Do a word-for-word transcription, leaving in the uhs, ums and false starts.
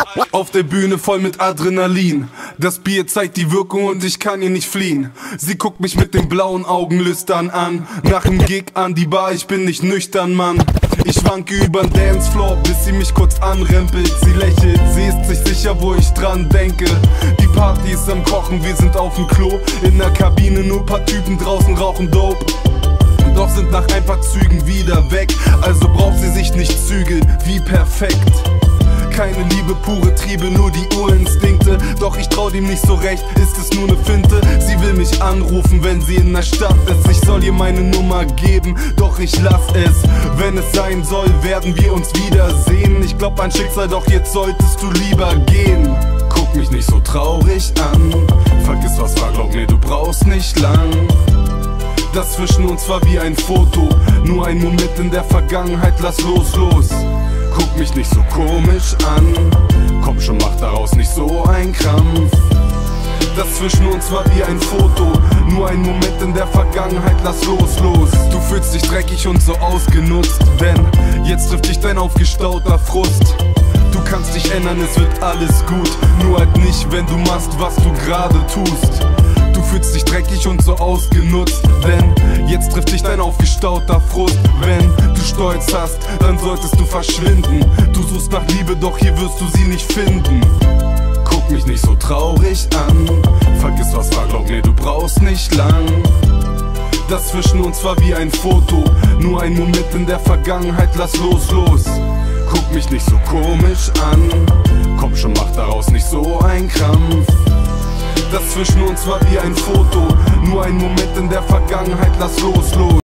Auf der Bühne voll mit Adrenalin. Das Bier zeigt die Wirkung und ich kann ihr nicht fliehen. Sie guckt mich mit den blauen Augen lüstern an. Nach dem Gig an die Bar, ich bin nicht nüchtern, Mann. Ich wanke übern Dancefloor, bis sie mich kurz anrempelt. Sie lächelt, sie ist sich sicher, wo ich dran denke. Die Party ist am Kochen, wir sind auf dem Klo. In der Kabine nur paar Typen, draußen rauchen Dope. Doch sind nach ein paar Zügen wieder weg. Also braucht sie sich nicht zügeln, wie perfekt. Keine Liebe, pure Triebe, nur die Urinstinkte. Doch ich trau dem nicht so recht, ist es nur ne Finte? Sie will mich anrufen, wenn sie in der Stadt ist. Ich soll ihr meine Nummer geben, doch ich lass es. Wenn es sein soll, werden wir uns wiedersehen. Ich glaub an Schicksal, doch jetzt solltest du lieber gehen. Guck mich nicht so traurig an. Vergiss was war, glaub mir, du brauchst nicht lang. Das zwischen uns war wie ein Foto, nur ein Moment in der Vergangenheit, lass los, los. Guck mich nicht so komisch an, komm schon, mach daraus nicht so ein Krampf. Das zwischen uns war wie ein Foto, nur ein Moment in der Vergangenheit, lass los, los. Du fühlst dich dreckig und so ausgenutzt, denn jetzt trifft dich dein aufgestauter Frust. Du kannst dich ändern, es wird alles gut, nur halt nicht, wenn du machst, was du gerade tust. Du fühlst dich dreckig und so ausgenutzt, denn jetzt trifft dich dein aufgestauter Frust. Wenn du Stolz hast, dann solltest du verschwinden. Du suchst nach Liebe, doch hier wirst du sie nicht finden. Guck mich nicht so traurig an, vergiss was war, glaub mir, du brauchst nicht lang. Das zwischen uns war wie ein Foto, nur ein Moment in der Vergangenheit, lass los, los. Guck mich nicht so komisch an, komm schon, mach daraus nicht so ein Krampf. Das zwischen uns war wie ein Foto, nur ein Moment in der Vergangenheit, lass los, los.